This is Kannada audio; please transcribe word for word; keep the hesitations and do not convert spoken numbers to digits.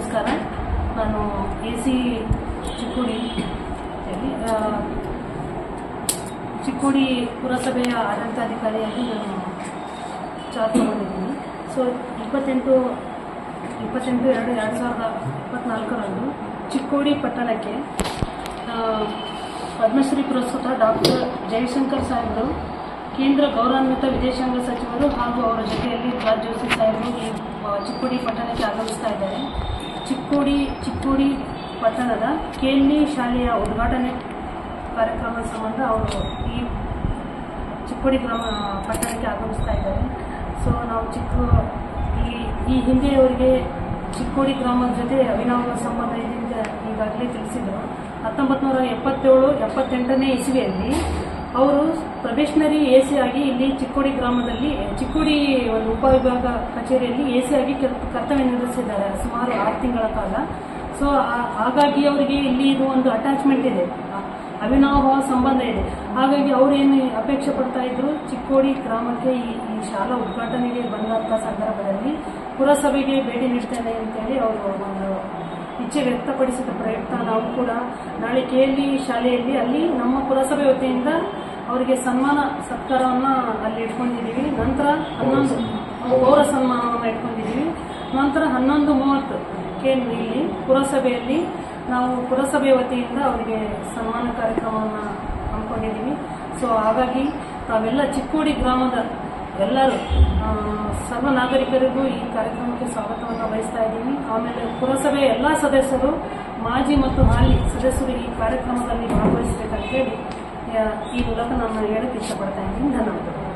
ನಮಸ್ಕಾರ. ನಾನು ಎ ಸಿ ಚಿಕ್ಕೋಡಿ ಚಿಕ್ಕೋಡಿ ಪುರಸಭೆಯ ಆಡಳಿತಾಧಿಕಾರಿಯಾಗಿ ನಾನು ಚಾರ್ಜ್ ತಗೊಂಡಿದ್ದೀನಿ. ಸೊ ಇಪ್ಪತ್ತೆಂಟು ಇಪ್ಪತ್ತೆಂಟು ಎರಡು ಎರಡು ಸಾವಿರದ ಇಪ್ಪತ್ತ್ನಾಲ್ಕರಂದು ಚಿಕ್ಕೋಡಿ ಪಟ್ಟಣಕ್ಕೆ ಪದ್ಮಶ್ರೀ ಪುರಸ್ಕೃತ ಡಾಕ್ಟರ್ ಜಯಶಂಕರ್ ಸಾಹೇಬರು, ಕೇಂದ್ರ ಗೌರವಾನ್ವಿತ ವಿದೇಶಾಂಗ ಸಚಿವರು ಹಾಗೂ ಅವರ ಜೊತೆಯಲ್ಲಿ ಪ್ರಹ್ಲಾದ್ ಜೋಶಿ ಸಾಹೇಬರು ಈ ಚಿಕ್ಕೋಡಿ ಪಟ್ಟಣಕ್ಕೆ ಆಗಮಿಸ್ತಾ ಇದ್ದಾರೆ. ಚಿಕ್ಕೋಡಿ ಚಿಕ್ಕೋಡಿ ಪಟ್ಟಣದ ಕೆಎಲ್ಇ ಶಾಲೆಯ ಉದ್ಘಾಟನೆ ಕಾರ್ಯಕ್ರಮದ ಸಂಬಂಧ ಅವರು ಈ ಚಿಕ್ಕೋಡಿ ಗ್ರಾಮ ಪಟ್ಟಣಕ್ಕೆ ಆಗಮಿಸ್ತಾ ಇದ್ದಾರೆ. ಸೊ ನಾವು ಚಿಕ್ಕ ಈ ಈ ಹಿಂದೆ ಅವರಿಗೆ ಚಿಕ್ಕೋಡಿ ಗ್ರಾಮದ ಜೊತೆ ಅವಿನಾವ ಸಂಬಂಧ ಇದೆ ಅಂತ ಈಗಾಗಲೇ ತಿಳಿಸಿದರು. ಹತ್ತೊಂಬತ್ತು ನೂರ ಎಪ್ಪತ್ತೇಳು ಎಪ್ಪತ್ತೆಂಟನೇ ಇಸ್ವಿಯಲ್ಲಿ ಅವರು ಪ್ರೊಬೇಷನರಿ ಎ ಸಿ ಆಗಿ ಇಲ್ಲಿ ಚಿಕ್ಕೋಡಿ ಗ್ರಾಮದಲ್ಲಿ ಚಿಕ್ಕೋಡಿ ಒಂದು ಉಪವಿಭಾಗ ಕಚೇರಿಯಲ್ಲಿ ಎ ಸಿ ಆಗಿ ಕರ್ತವ್ಯ ನಿರ್ವಹಿಸಿದ್ದಾರೆ ಸುಮಾರು ಆರು ತಿಂಗಳ ಕಾಲ. ಸೊ ಹಾಗಾಗಿ ಅವರಿಗೆ ಇಲ್ಲಿ ಇದು ಒಂದು ಅಟ್ಯಾಚ್ಮೆಂಟ್ ಇದೆ, ಅವಿನಾವ ಸಂಬಂಧ ಇದೆ. ಹಾಗಾಗಿ ಅವರೇನು ಅಪೇಕ್ಷೆ ಪಡ್ತಾ ಇದ್ರು, ಚಿಕ್ಕೋಡಿ ಗ್ರಾಮಕ್ಕೆ ಈ ಈ ಶಾಲಾ ಉದ್ಘಾಟನೆಗೆ ಬಂದಂಥ ಸಂದರ್ಭದಲ್ಲಿ ಪುರಸಭೆಗೆ ಭೇಟಿ ನೀಡ್ತೇನೆ ಅಂತೇಳಿ ಅವರು ಒಂದು ಇಚ್ಛೆ ವ್ಯಕ್ತಪಡಿಸಿದ ಪ್ರಯುಕ್ತ ನಾವು ಕೂಡ ನಾಳೆ ಕೆಎಲ್ಇ ಶಾಲೆಯಲ್ಲಿ ಅಲ್ಲಿ ನಮ್ಮ ಪುರಸಭೆ ವತಿಯಿಂದ ಅವರಿಗೆ ಸನ್ಮಾನ ಸತ್ಕಾರವನ್ನು ಅಲ್ಲಿ ಇಟ್ಕೊಂಡಿದ್ದೀವಿ. ನಂತರ ಹನ್ನೊಂದು ಪೌರ ಸನ್ಮಾನವನ್ನು ಇಟ್ಕೊಂಡಿದ್ದೀವಿ. ನಂತರ ಹನ್ನೊಂದು ಮೂವತ್ತು ಕೆಎಲ್ಇ ಇಲ್ಲಿ ಪುರಸಭೆಯಲ್ಲಿ ನಾವು ಪುರಸಭೆ ವತಿಯಿಂದ ಅವರಿಗೆ ಸನ್ಮಾನ ಕಾರ್ಯಕ್ರಮವನ್ನು ಹಮ್ಮಿಕೊಂಡಿದ್ದೀವಿ. ಸೊ ಹಾಗಾಗಿ ನಾವೆಲ್ಲ ಚಿಕ್ಕೋಡಿ ಗ್ರಾಮದ ಎಲ್ಲರೂ ಸರ್ವ ನಾಗರಿಕರಿಗೂ ಈ ಕಾರ್ಯಕ್ರಮಕ್ಕೆ ಸ್ವಾಗತವನ್ನು ವಹಿಸ್ತಾ ಇದ್ದೀವಿ. ಆಮೇಲೆ ಪುರಸಭೆಯ ಎಲ್ಲ ಸದಸ್ಯರು, ಮಾಜಿ ಮತ್ತು ಹಾಲಿ ಸದಸ್ಯರು ಈ ಕಾರ್ಯಕ್ರಮದಲ್ಲಿ ಭಾಗವಹಿಸಬೇಕಂತೇಳಿ ಈ ಮೂಲಕ ನಾನು ಹೇಳಕ್ಕೆ ಇಷ್ಟಪಡ್ತಾ ಇದ್ದೀನಿ. ಧನ್ಯವಾದಗಳು.